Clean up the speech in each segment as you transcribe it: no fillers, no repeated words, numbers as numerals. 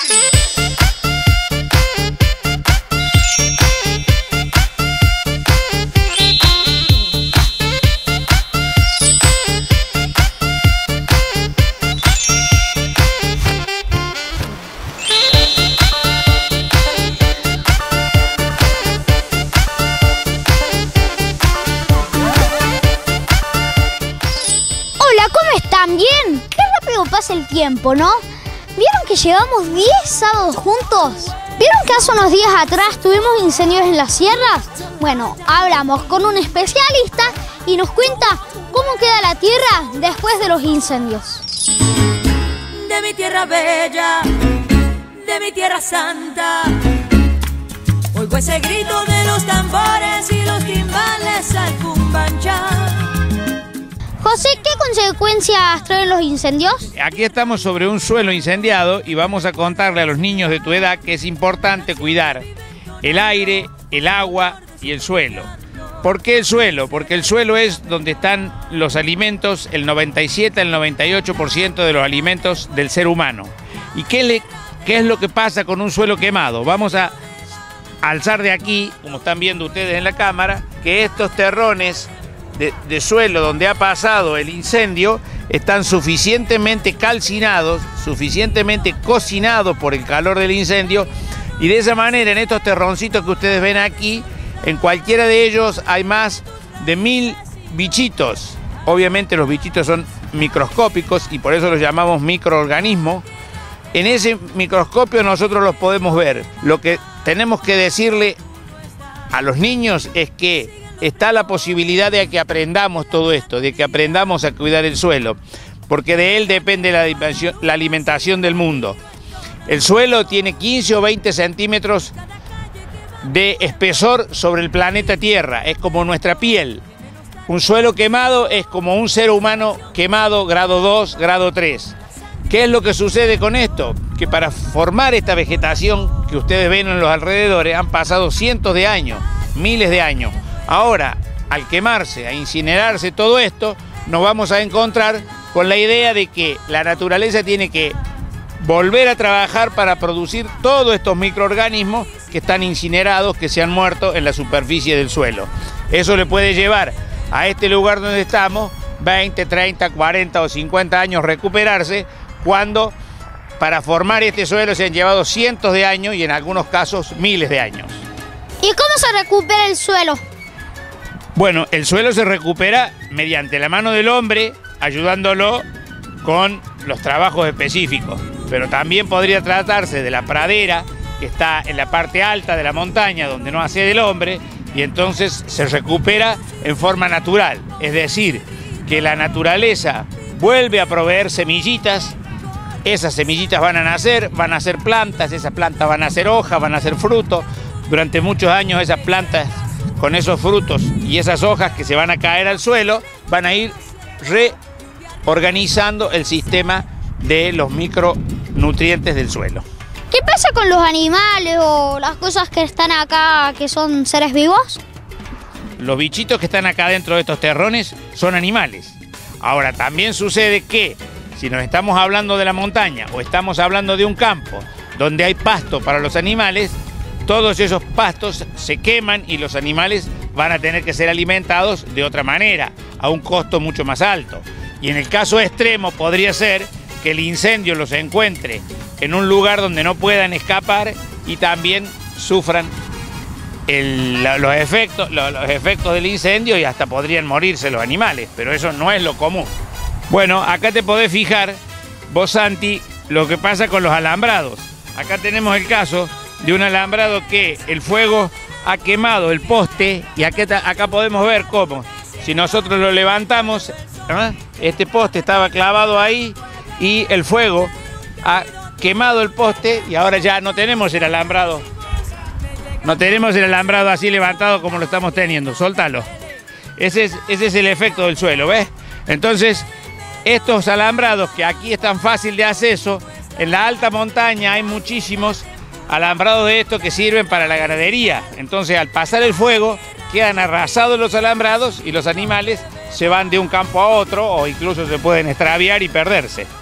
Bien, qué rápido pasa el tiempo, ¿no? ¿Vieron que llevamos 10 sábados juntos? ¿Vieron que hace unos días atrás tuvimos incendios en las sierras? Bueno, hablamos con un especialista y nos cuenta cómo queda la tierra después de los incendios. De mi tierra bella, de mi tierra santa, oigo ese grito de los tambores y los timbales al cumbanchar. José, ¿qué consecuencias traen los incendios? Aquí estamos sobre un suelo incendiado y vamos a contarle a los niños de tu edad que es importante cuidar el aire, el agua y el suelo. ¿Por qué el suelo? Porque el suelo es donde están los alimentos, el 97 al 98% de los alimentos del ser humano. ¿Y qué es lo que pasa con un suelo quemado? Vamos a alzar de aquí, como están viendo ustedes en la cámara, que estos terrones de suelo donde ha pasado el incendio están suficientemente calcinados, suficientemente cocinados por el calor del incendio, y de esa manera en estos terroncitos que ustedes ven aquí, en cualquiera de ellos hay más de 1000 bichitos. Obviamente los bichitos son microscópicos y por eso los llamamos microorganismos. En ese microscopio nosotros los podemos ver. Lo que tenemos que decirle a los niños es que está la posibilidad de que aprendamos todo esto, de que aprendamos a cuidar el suelo, porque de él depende la alimentación del mundo. El suelo tiene 15 o 20 centímetros de espesor sobre el planeta Tierra, es como nuestra piel. Un suelo quemado es como un ser humano quemado grado 2, grado 3. ¿Qué es lo que sucede con esto? Que para formar esta vegetación que ustedes ven en los alrededores han pasado cientos de años, miles de años. Ahora, al quemarse, a incinerarse todo esto, nos vamos a encontrar con la idea de que la naturaleza tiene que volver a trabajar para producir todos estos microorganismos que están incinerados, que se han muerto en la superficie del suelo. Eso le puede llevar a este lugar donde estamos 20, 30, 40 o 50 años recuperarse, cuando para formar este suelo se han llevado cientos de años y en algunos casos miles de años. ¿Y cómo se recupera el suelo? Bueno, el suelo se recupera mediante la mano del hombre, ayudándolo con los trabajos específicos. Pero también podría tratarse de la pradera, que está en la parte alta de la montaña, donde no accede el hombre, y entonces se recupera en forma natural. Es decir, que la naturaleza vuelve a proveer semillitas, esas semillitas van a ser plantas, esas plantas van a ser hojas, van a ser frutos. Durante muchos años esas plantas, con esos frutos y esas hojas que se van a caer al suelo, van a ir reorganizando el sistema de los micronutrientes del suelo. ¿Qué pasa con los animales o las cosas que están acá, que son seres vivos? Los bichitos que están acá dentro de estos terrones son animales. Ahora, también sucede que si nos estamos hablando de la montaña o estamos hablando de un campo donde hay pasto para los animales, todos esos pastos se queman y los animales van a tener que ser alimentados de otra manera, a un costo mucho más alto. Y en el caso extremo podría ser que el incendio los encuentre en un lugar donde no puedan escapar y también sufran los efectos del incendio y hasta podrían morirse los animales, pero eso no es lo común. Bueno, acá te podés fijar, vos Santi, lo que pasa con los alambrados. Acá tenemos el caso de un alambrado que el fuego ha quemado el poste y acá podemos ver cómo, si nosotros lo levantamos, este poste estaba clavado ahí y el fuego ha quemado el poste y ahora ya no tenemos el alambrado. No tenemos el alambrado así levantado como lo estamos teniendo. Soltalo. Ese es el efecto del suelo, ¿ves? Entonces, estos alambrados que aquí es tan fácil de acceso, en la alta montaña hay muchísimos alambrados de estos que sirven para la ganadería. Entonces, al pasar el fuego, quedan arrasados los alambrados y los animales se van de un campo a otro o incluso se pueden extraviar y perderse.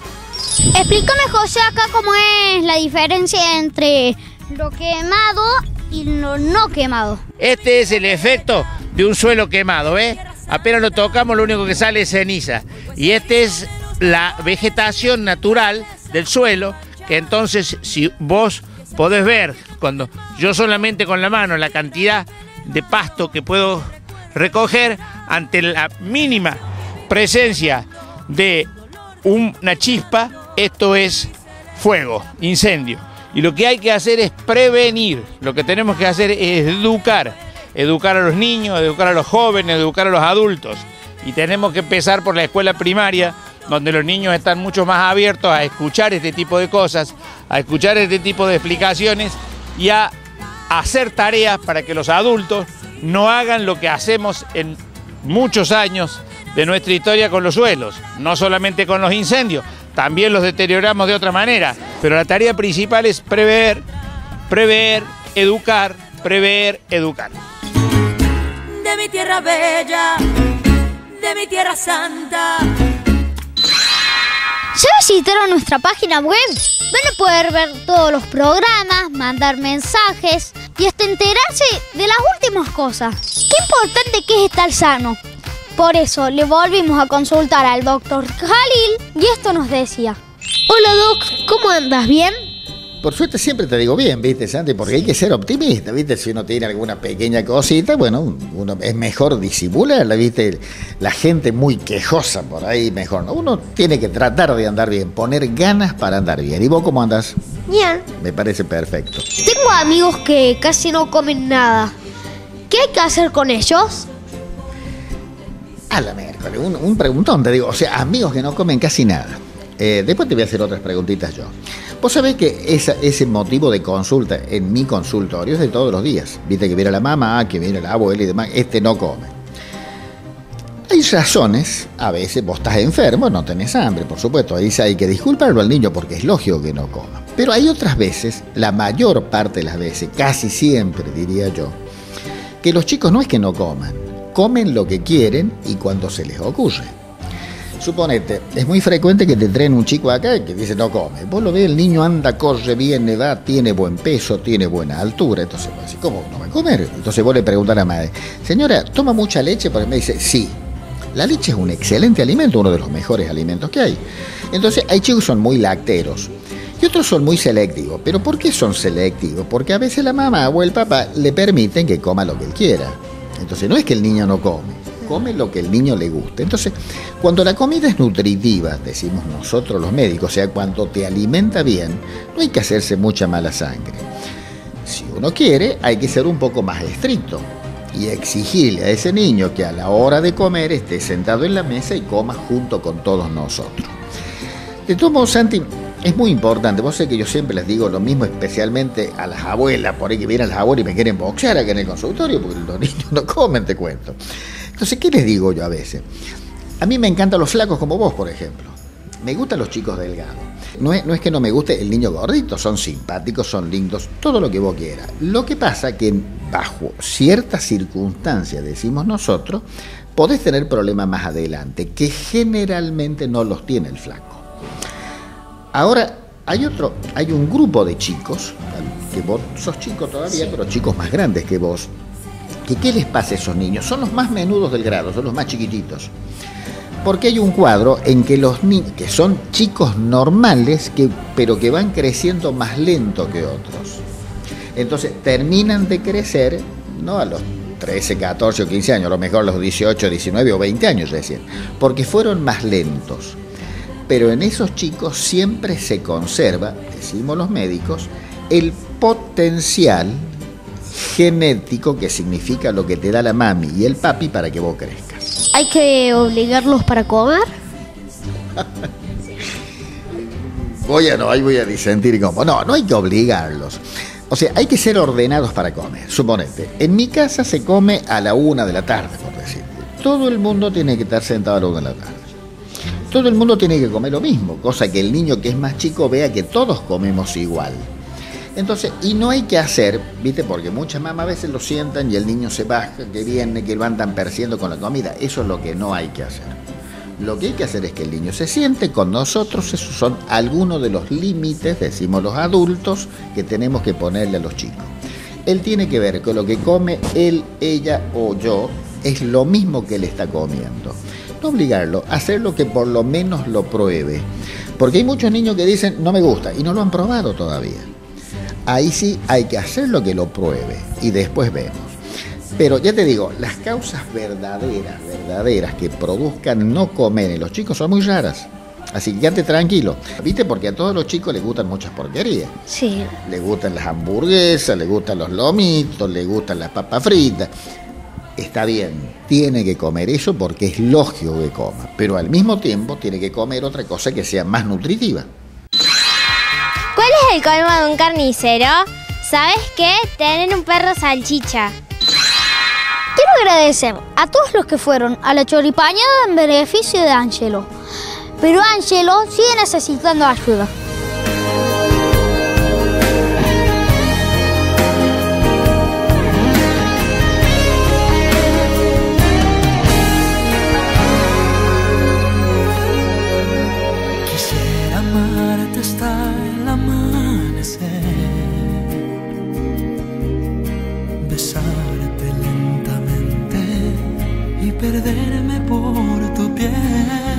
Explícame, José, acá cómo es la diferencia entre lo quemado y lo no quemado. Este es el efecto de un suelo quemado, ¿ves? Apenas lo tocamos, lo único que sale es ceniza. Y este es la vegetación natural del suelo, que entonces, si vos podés ver, cuando yo solamente con la mano, la cantidad de pasto que puedo recoger ante la mínima presencia de una chispa, esto es fuego, incendio. Y lo que hay que hacer es prevenir, lo que tenemos que hacer es educar a los niños, educar a los jóvenes, educar a los adultos. Y tenemos que empezar por la escuela primaria, donde los niños están mucho más abiertos a escuchar este tipo de cosas, a escuchar este tipo de explicaciones y a hacer tareas para que los adultos no hagan lo que hacemos en muchos años de nuestra historia con los suelos, no solamente con los incendios, también los deterioramos de otra manera, pero la tarea principal es prever, educar, prever, educar. De mi tierra bella, de mi tierra santa. ¿Ya visitaron nuestra página web? Van a poder ver todos los programas, mandar mensajes y hasta enterarse de las últimas cosas. Qué importante que es estar sano. Por eso le volvimos a consultar al doctor Jalil y esto nos decía. Hola Doc, ¿cómo andas? ¿Bien? Por suerte siempre te digo bien, ¿viste, Santi? Porque hay que ser optimista, ¿viste? Si uno tiene alguna pequeña cosita, bueno, uno es mejor disimularla, ¿viste? La gente muy quejosa por ahí, mejor no. Uno tiene que tratar de andar bien, poner ganas para andar bien. ¿Y vos cómo andás? Bien. Me parece perfecto. Tengo amigos que casi no comen nada. ¿Qué hay que hacer con ellos? A la miércoles, un preguntón, te digo. O sea, amigos que no comen casi nada. Después te voy a hacer otras preguntitas yo. Vos sabés que ese motivo de consulta en mi consultorio es de todos los días. Viste que viene la mamá, que viene la abuela y demás. Este no come. Hay razones, a veces vos estás enfermo, no tenés hambre, por supuesto. Ahí hay que disculparlo al niño porque es lógico que no coma. Pero hay otras veces, la mayor parte de las veces, casi siempre diría yo, que los chicos no es que no comen lo que quieren y cuando se les ocurre. Suponete, es muy frecuente que te traen un chico acá que dice no come. Vos lo ves, el niño anda, corre, viene, va, tiene buen peso, tiene buena altura. Entonces vos decís, ¿cómo no va a comer? Entonces vos le preguntás a la madre, señora, ¿toma mucha leche? Porque me dice, sí. La leche es un excelente alimento, uno de los mejores alimentos que hay. Entonces hay chicos que son muy lacteros y otros son muy selectivos. ¿Pero por qué son selectivos? Porque a veces la mamá o el papá le permiten que coma lo que él quiera. Entonces no es que el niño no come lo que el niño le guste. Entonces, cuando la comida es nutritiva, decimos nosotros los médicos, o sea, cuando te alimenta bien, no hay que hacerse mucha mala sangre. Si uno quiere, hay que ser un poco más estricto y exigirle a ese niño que a la hora de comer esté sentado en la mesa y coma junto con todos nosotros. De todos modos, Santi, es muy importante. Vos sabés que yo siempre les digo lo mismo, especialmente a las abuelas, por ahí que vienen las abuelas y me quieren boxear acá en el consultorio, porque los niños no comen, te cuento. Entonces, ¿qué les digo yo a veces? A mí me encantan los flacos como vos, por ejemplo. Me gustan los chicos delgados. No es que no me guste el niño gordito, son simpáticos, son lindos, todo lo que vos quieras. Lo que pasa que bajo ciertas circunstancias, decimos nosotros, podés tener problemas más adelante, que generalmente no los tiene el flaco. Ahora, hay un grupo de chicos, que vos sos chico todavía, pero chicos más grandes que vos, ¿qué les pasa a esos niños? Son los más menudos del grado, son los más chiquititos. Porque hay un cuadro en que los niños, que son chicos normales, pero que van creciendo más lento que otros. Entonces terminan de crecer, no a los 13, 14 o 15 años, a lo mejor a los 18, 19 o 20 años recién, porque fueron más lentos. Pero en esos chicos siempre se conserva, decimos los médicos, el potencial genético, que significa lo que te da la mami y el papi para que vos crezcas. ¿Hay que obligarlos para comer? Ahí voy a disentir como. No hay que obligarlos. O sea, hay que ser ordenados para comer. Suponete, en mi casa se come a la 1 de la tarde, por decir. Todo el mundo tiene que estar sentado a la 1 de la tarde. Todo el mundo tiene que comer lo mismo, cosa que el niño que es más chico vea que todos comemos igual. Entonces, y no hay que hacer, ¿viste? Porque muchas mamás a veces lo sientan y el niño se baja, que viene, que lo andan persiguiendo con la comida. Eso es lo que no hay que hacer. Lo que hay que hacer es que el niño se siente con nosotros. Esos son algunos de los límites, decimos los adultos, que tenemos que ponerle a los chicos. Él tiene que ver que lo que come él, ella o yo es lo mismo que él está comiendo. No obligarlo, hacerlo que por lo menos lo pruebe. Porque hay muchos niños que dicen, no me gusta, y no lo han probado todavía. Ahí sí hay que hacerlo que lo pruebe, y después vemos. Pero ya te digo, las causas verdaderas que produzcan no comer en los chicos son muy raras. Así que quédate tranquilo, ¿viste? Porque a todos los chicos les gustan muchas porquerías. Sí. Les gustan las hamburguesas, les gustan los lomitos, les gustan las papas fritas. Está bien, tiene que comer eso porque es lógico que coma, pero al mismo tiempo tiene que comer otra cosa que sea más nutritiva. ¿Cuál es el colmo de un carnicero? ¿Sabes qué? Tener un perro salchicha. Quiero agradecer a todos los que fueron a la choripañada en beneficio de Ángelo. Pero Ángelo sigue necesitando ayuda. Quisiera amarte hasta el amanecer, besarte lentamente y perderme por tu piel.